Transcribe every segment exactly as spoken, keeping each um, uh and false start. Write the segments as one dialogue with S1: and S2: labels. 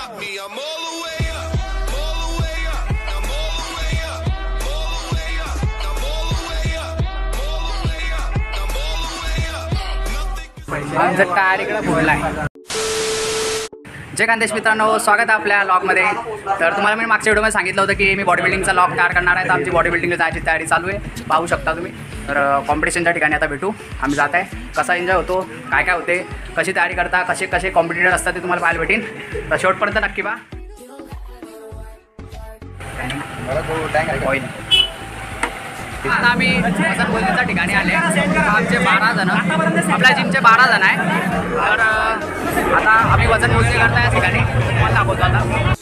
S1: आमचं टायर इकडे फोडला आहे। जय खानदेश मित्रांनो, स्वागत आहे आपल्या लॉगमध्ये। तर तुम्हाला मी मागच्या व्हिडिओमध्ये सांगितलं होतं की मी बॉडी बिल्डिंगचा लॉग तयार करणार आहे। तर आमची बॉडी बिल्डिंगला जायची तयारी चालू आहे, पाहू शकता तुम्ही। तर कॉम्पिटिशनच्या ठिकाणी आता भेटू, आम्ही जात आहे। कसा एन्जॉय होतो, काय काय होते, कशी तयारी करता, कसे कसे कॉम्पिटिटर असतात ते तुम्हाला पाहायला भेटेल। तर शेवटपर्यंत नक्की पहा। आता आम्ही वजन बोलण्याच्या ठिकाणी आले। आमचे बारा जण, आपल्या जिमचे बारा जण आहे। तर आता आम्ही वजन मोजणी करता या ठिकाणी, तुम्हाला दाखवतो आता।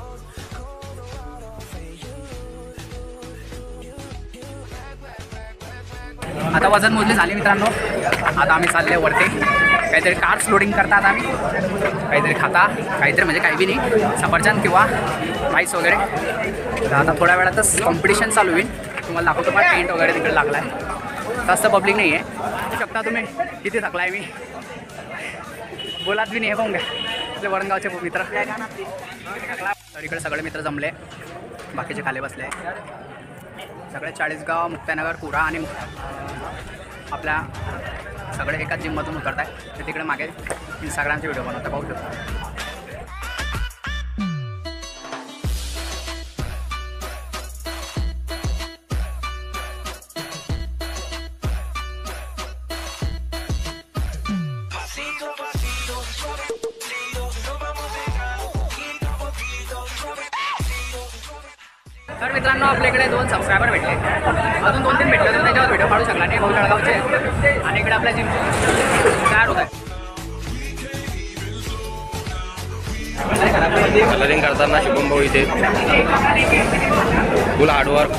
S1: आता वजन मोजणी झाली मित्रांनो। आता आम्ही चालले वरती, काहीतरी कार्ब्स लोडिंग करतात आम्ही, काहीतरी खाता, काहीतरी म्हणजे काही बी नाही, सफरचंद किंवा राईस वगैरे। तर आता थोड्या वेळातच कॉम्पिटिशन चालू होईल, तुम्हाला दाखवतो। पण टेंट वगैरे तिकडे लागला आहे, जास्त पब्लिक नाही आहे। बघू शकता तुम्ही किती थकला आहे मी, बोलात बी नाही आहे। पाहून घ्या आपले वरणगावचे मित्र। तर इकडे सगळे मित्र जमले, बाकीचे खाली बसले सगळे। चाळीसगाव, मुक्ताईनगर, कुरा आणि आपल्या सगळे एकाच जिममधून उतरत आहे। ते तिकडे मागे इंस्टाग्रामचे व्हिडिओ बनवता, पाहू शकता। तर मित्रांनो, आपल्याकडे दोन सबस्क्रायबर भेटले, अजून दोन तीन भेटले तर त्याच्यावर व्हिडिओ काढू शकला नाही। भाऊ जळगावचे आणि इकडे आपल्या जिमचे तयार होत आहे।
S2: कलरिंग करताना शुभम भाऊ इथे फुल हार्डवर्क।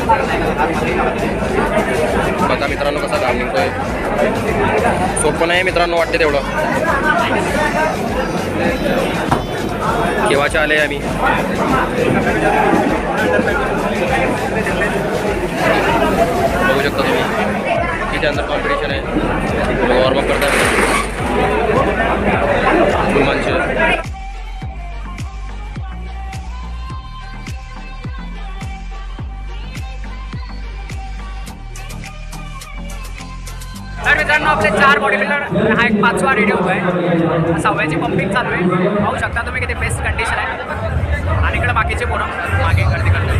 S2: बघा मित्रांनो कसा घाम निघतोय, सोपं नाही मित्रांनो वाटते तेवढं। केव्हाचे आले आम्ही, बघू शकता तुम्ही किती अंदर कॉम्पिटिशन आहे। वॉर्मअप करतात माणसं।
S1: तर मित्रांनो, आपले चार बॉडी बिल्डर, हा एक पाचवा रेडी होतो आहे। सहाव्याची पंपिंग चालू आहे, पाहू शकता तुम्ही किती बेस्ट कंडिशन आहे। आणि इकडे बाकीचे पोरं मागे गर्दी करतात।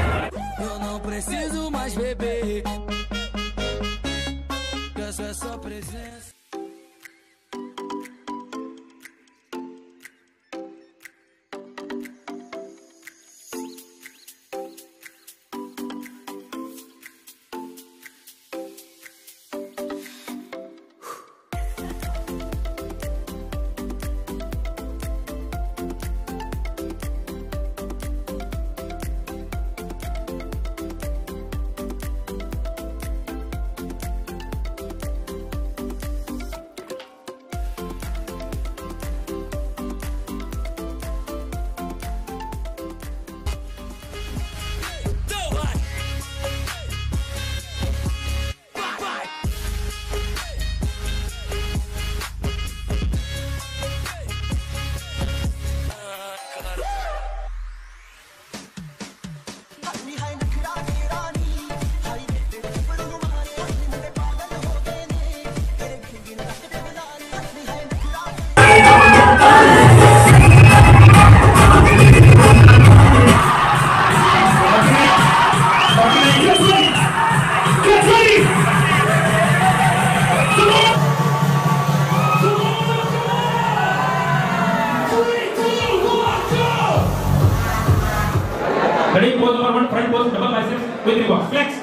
S3: Ready, pose number one, front pose, double biceps with reverse. Flex.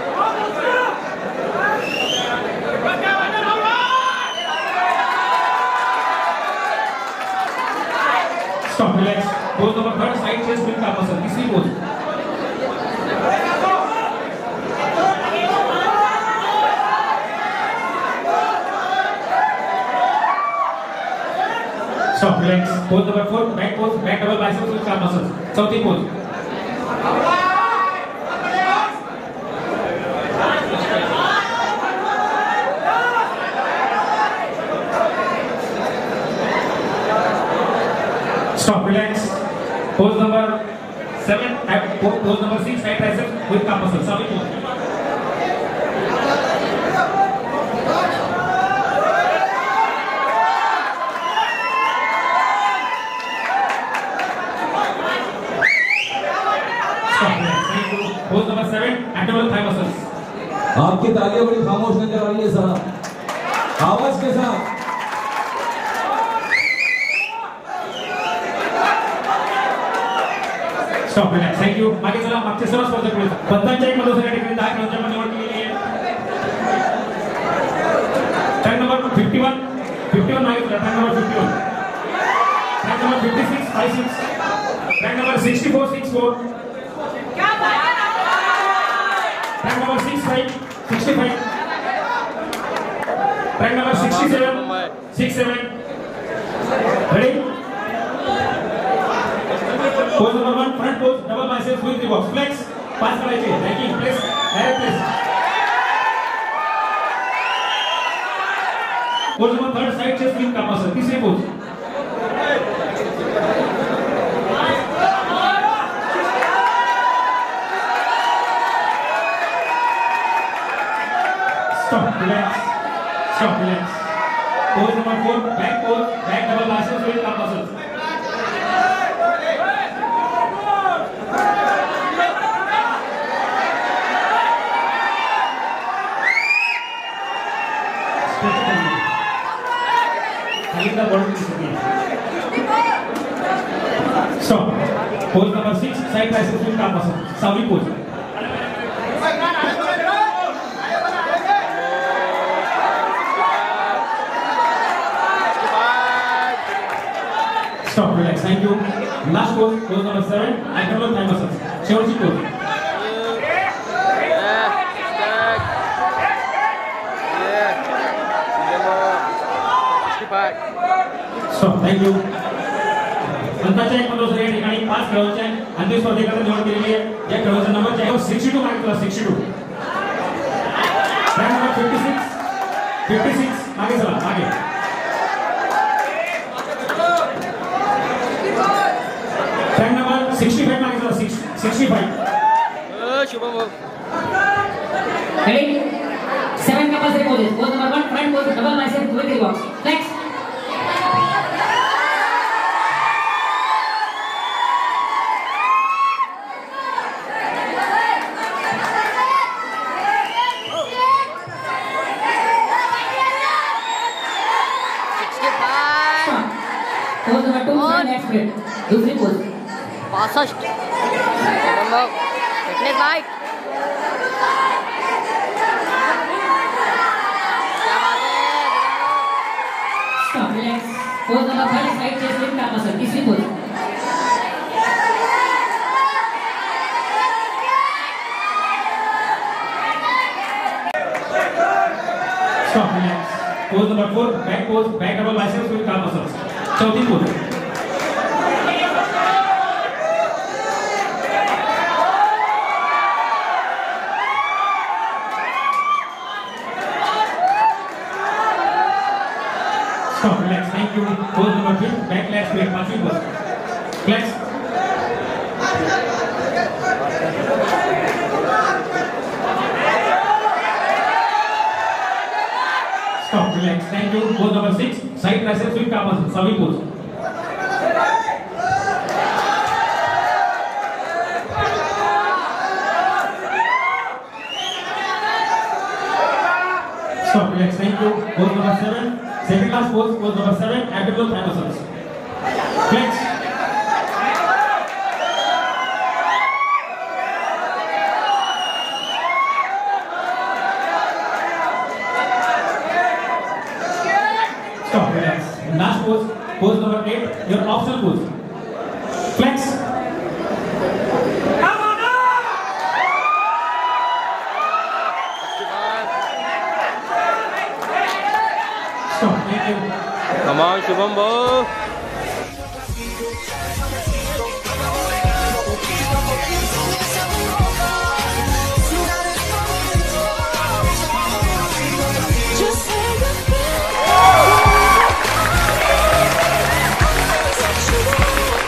S3: Stop, relax. Pose number third, side chest with calf muscle. तीसरी pose. Stop, relax. Pose number four, back pose, back double biceps with calf muscles. चौथी pose. Stop, relax. Pose number seven, pose number six, tight triceps with calf muscles. Savi pose. Stop, relax. Thank you. Pose number seven, abdominal thigh muscles.
S4: आपकी तालियां बड़ी खामोश नजर आ रही है साहब, आवाज के साथ।
S3: Stop, relax. Thank you. मागे चला, मागचे सर्व स्पर्धक पुढे जा. पंचांच्या एक मध्ये ठिकाणी दहा किलोच्या मध्ये निवड केलेली आहे. ट्रॅक नंबर fifty-one, fifty-one मागे चला. Track number fifty-one. Track number fifty-six, fifty-six. Track number sixty-four, sixty-four. Track number sixty-five, sixty-five. Track number sixty-seven, sixty-seven. Ready? Pose number one, front pose, double biceps with the box. Flex, pass करायचे, racking, press, direct press. Pose number third, side chest with calf muscle. तीसरी pose. Stop, relax. Stop, relax. Pose number four, back pose, back double biceps with calf muscles. Stop. Pose number six, side triceps with calf muscle. Savi pose. Stop. Relax. Thank you. Last pose, pose number seven, abdominal thigh muscles. शेवटची pose. Stop. Thank you. पंचाच्या एक मध्ये या ठिकाणी पाच खेळाडूंच्या अंतिम स्पर्धेकरता निवड केलेली आहे. या खेळाडूचा नंबर आहे sixty-two मागे चला sixty-two. Track number fifty-six, fifty-six मागे चला मागे. ट्रॅक नंबर sixty-five मागे चला sixty-five.
S2: Shubham
S5: Ready? Seven compulsory poses. Pose number one, front pose, double bicep with the box. Flex. Pose number two, front leg spread. दूसरी pose.
S6: बासठ fitness night
S5: Stop, relax. Pose number five, side chest with calf muscle. तीसरी pose.
S3: Stop, relax. Pose number four, back pose, back double biceps with calf muscles. चौथी pose. Stop, relax. Thank you. Pose number fifth, back leg spread. पांचवी pose. Flex. Stop, relax. Thank you. Pose number six, side triceps with calf muscle. Savi pose. Stop, relax. Thank you. Pose number seven, second last pose. Pose number seven, abdominal thigh muscles. Flex. Stop, relax. And last pose, pose number eight, your optional pose. Flex. Stop, thank you.
S2: Come on, Shubham bro.
S7: Just say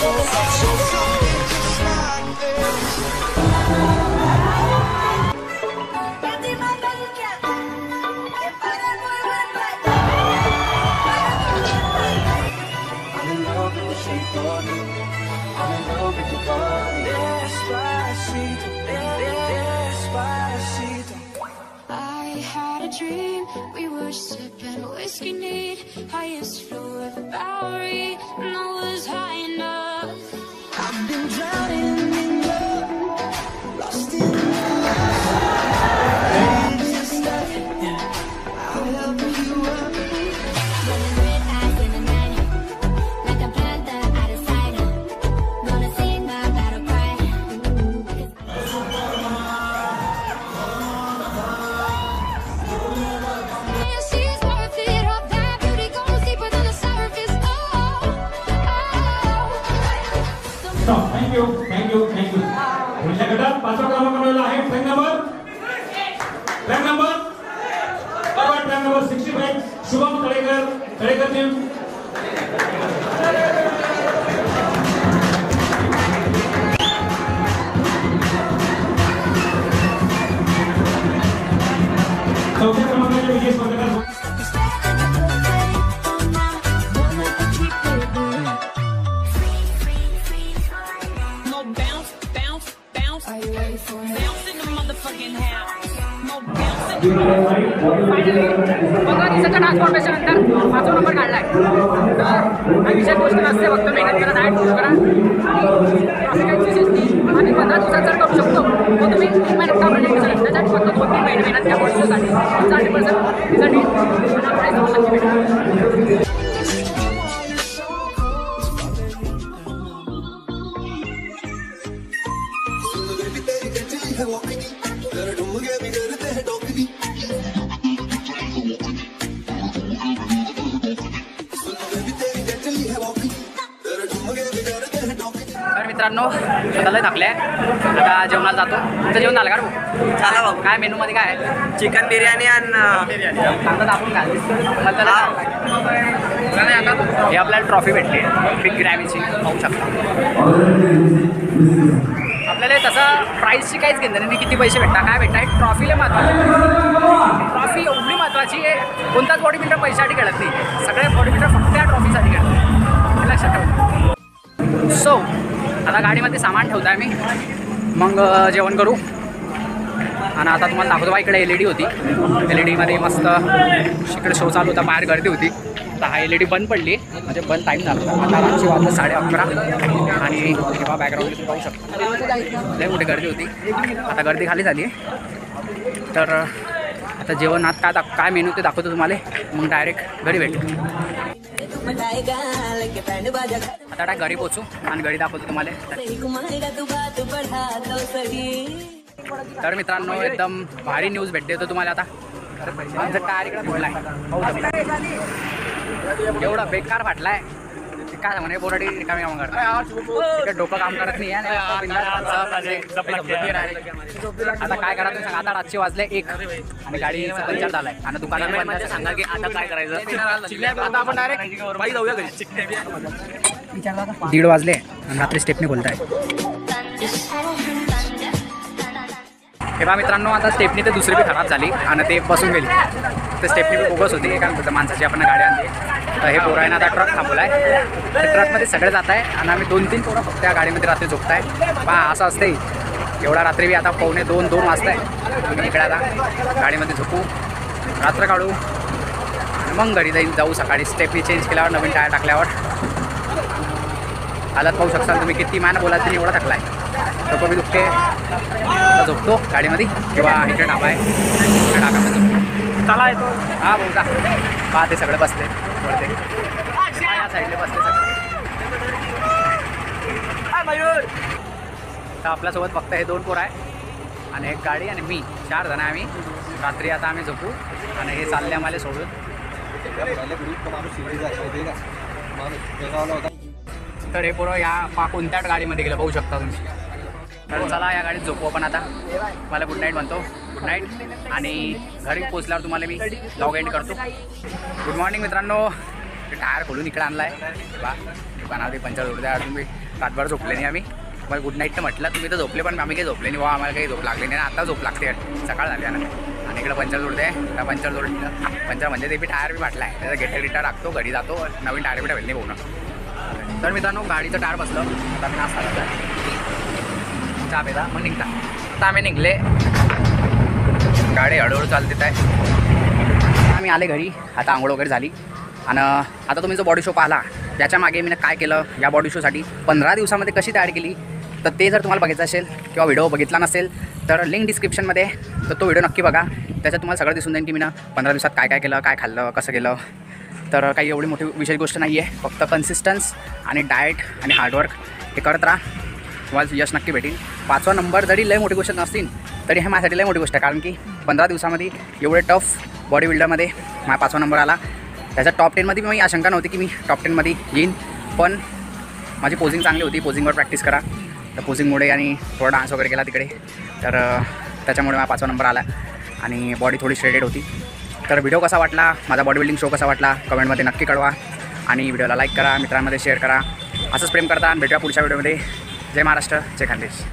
S6: I had a dream, we were sipping whiskey neat, highest floor of the Bowery, and I was high enough. I've been drowning in love, lost in love, just stuck. I'll help you up. Running red eyes in the night, like a panther out of sight. Gonna sing my battle cry. She's worth it, all that beauty goes deeper than the surface. Oh, oh.
S3: Stop. Thank you, thank you, thank you. पुढच्या गटात पाचवा क्रमांक मिळवला आहे track number track number बरोबर track number sixty five Shubham Talekar Talekar team. चौथ्या क्रमांकाचे विजय स्पर्धकांना
S6: More bounce, bounce, bounce. Are you ready for it? Bounce in the motherfucking house. More bounce in the
S1: पंधरा दिवसाच्या ट्रान्सफॉर्मेशन नंतर पाचवा नंबर काढलाय. तर हा विशेष गोष्ट नसते, फक्त मेहनत करा, डाएट फॉलो करा. असं काही विशेष नाही. आम्ही पंधरा दिवसात जर करू शकतो तर तुम्ही तीन महिन्यात का म्हणजे त्यासाठी फक्त दोन तीन महिने मेहनत त्या गोष्टीसाठी पंचाळीस पर्सेंट रिझल्ट येईल आणि आपल्याला दोन टक्के भेटेल. तर मित्रांनो आता लय थकले आहे, आता जेवणाला जातो. तुमचं जेवण झालं का रे भाऊ?
S2: झाला भाऊ.
S1: काय मेनूमध्ये काय आहे?
S2: चिकन बिर्याणी आणि
S1: सांगतात आपण काय हे आपल्याला ट्रॉफी भेटली बिग ग्रॅमीची, पाहू शकता. आपल्याला तसं प्राईसची काहीच घेणं नाही, किती पैसे भेटतात काय भेटतात. ट्रॉफीला महत्त्वाची, ट्रॉफी एवढी महत्त्वाची आहे. कोणताच बॉडी बिल्डर पैशासाठी खेळत नाही, सगळे बॉडी बिल्डर फक्त या ट्रॉफीसाठी खेळतात, हे लक्षात ठेवा. सो आता गाडीमध्ये सामान ठेवतो आहे मी, मग जेवण करू. आणि आता तुम्हाला दाखवतो बा, इकडे एल ई डी होती. एल ई डीमध्ये मस्त इकडे शो चालू होता, बाहेर गर्दी होती. आता हा एल ई डी बंद पडली, म्हणजे बंद टाईम झाला. आता रात्री वाजता साडे अकरा आणि किंवा बॅकग्राऊंड तुम्ही पाहू शकता लय मोठी गर्दी होती. आता गर्दी खाली झाली. तर आता जेवण आत काय दाख काय मेनू ते दाखवतो तुम्हाला, मग डायरेक्ट घरी भेटू. आता डायरेक्ट घरी पोचू आणि घरी दाखवतो तुम्हाला. तर मित्रांनो एकदम भारी न्यूज भेटते तो तुम्हाला. आता आमचा टायर इकडे फोडला आहे, एवढा बेकार फाटला आहे काय म्हणे. बोराडी रिकामी काम करतात, डोकं काम करत नाही आहे. आता काय करा तुम्ही सांगा. आता रातचे वाजले एक आणि गाडीचा पंचर झालाय आणि दुकानामध्ये सांगा की आता काय करायचं. आता आपण डायरेक्ट बाई जाऊया घरी. दीड वाजले आणि रात्री स्टेपनी बोलताय. हे बा मित्रांनो, आता स्टेपनी तर दुसरी बी खराब झाली आणि ते बसून गेली. तर स्टेपनी बी बोगस होती, कारण होतं माणसाची आपण गाडी आणली. तर हे पोरायनं आता ट्रक थांबवला आहे. ट्रकमध्ये सगळे जात आहे आणि आम्ही दोन तीन पोरं फक्त त्या गाडीमध्ये रात्री झोपत आहे. बा असं असते एवढा रात्री बी आता पावणे दोन दोन वाजता आहे. तुम्ही इकडे आता गाडीमध्ये झोपू, रात्र काढू आणि मग घरी जाईन जाऊ सकाळी. स्टेपनी चेंज केल्यावर, नवीन टायर टाकल्यावर हालत पाहू शकता तुम्ही. किती मान बोलायचं नाही, एवढा थकला आहे. डोकं बी दुखते. झोपतो गाडीमध्ये किंवा इकडे डाबा आहे, इकडे डाब्यामध्ये झोपतो. चला येतो. हां भाऊ का पहा ते सगळे बसले वरते, या साईडले बसले सगळे. तर आपल्यासोबत फक्त हे दोन पोरं आहे आणि एक गाडी आणि मी, चार जण आहे आम्ही. रात्री आता आम्ही झोपू आणि हे चालले आम्हाला सोडून. तर हे पोरं या पा कोणत्या गाडीमध्ये गेलं पाहू शकता तुम्ही. तर चला या गाडीत झोपू आपण आता. मला गुड नाईट म्हणतो, गुड नाईट. आणि घरी पोचल्यावर तुम्हाला मी लॉग एंड करतो. गुड मॉर्निंग मित्रांनो. टायर खोलून इकडे आणला आहे बा, दुकानामध्ये पंचर जोडू द्या तुम्ही. रातभर झोपले नाही आम्ही. मला गुड नाईट तर म्हटलं, तुम्ही तर झोपले पण आम्ही काही झोपले नाही. वा आम्हाला काही झोप लागली नाही. आता झोप लागते, सकाळ झाली ना. आणि इकडं पंचर जोडते, त्या पंचर जोडलं पंचर म्हणजे ते बी टायर बी फाटला आहे. त्याचा गेटर गिटार टाकतो, घरी जातो, नवीन टायर बी ठेवले नाही पोहणं. तर मित्रांनो गाडीचं टायर बसलं. आता मी नाश्ता करतो, चहा पेदा मग निघता. आता आम्ही निघले, गाडी हळूहळू चालते आहे. आम्ही आले घरी. आता आंघोळ वगैरे झाली. आणि आता तुम्ही जो बॉडी शो पाहिला, त्याच्या मागे मी काय केलं, या बॉडी शोसाठी पंधरा दिवसामध्ये कशी तयार केली, तर ते जर तुम्हाला बघायचं असेल किंवा व्हिडिओ बघितला नसेल तर लिंक डिस्क्रिप्शनमध्ये, तर तो व्हिडिओ नक्की बघा. त्याच्यात तुम्हाला सगळं दिसून जाईल की मी ना पंधरा दिवसात काय काय केलं, काय खाल्लं, कसं केलं. तर काही एवढी मोठी विशेष गोष्ट नाही आहे, फक्त कन्सिस्टन्स आणि डाएट आणि हार्डवर्क हे करत राहा, तुम्हाला यश नक्की भेटेल. पाचवा नंबर जरी लय मोठी गोष्ट नसतील तरी हे माझ्यासाठी लय मोठी गोष्ट आहे, कारण की पंधरा दिवसामध्ये एवढे टफ बॉडी बिल्डरमध्ये माझा पाचवा नंबर आला. त्याच्या टॉप टेनमध्ये मी आशंका नव्हती की मी टॉप टेनमध्ये येईन, पण माझी पोझिंग चांगली होती. पोझिंगवर प्रॅक्टिस करा, तर पोझिंगमुळे आणि थोडा डान्स वगैरे केला तिकडे, तर त्याच्यामुळे माझा पाचवा नंबर आला आणि बॉडी थोडी श्रेडेड होती. तर व्हिडिओ कसा वाटला, माझा बॉडी बिल्डिंग शो कसा वाटला, कमेंटमध्ये नक्की कळवा. आणि व्हिडिओला लाईक करा, मित्रांमध्ये शेअर करा. असंच प्रेम करता. भेटूया पुढच्या व्हिडिओमध्ये. जय महाराष्ट्र, जय खानदेश.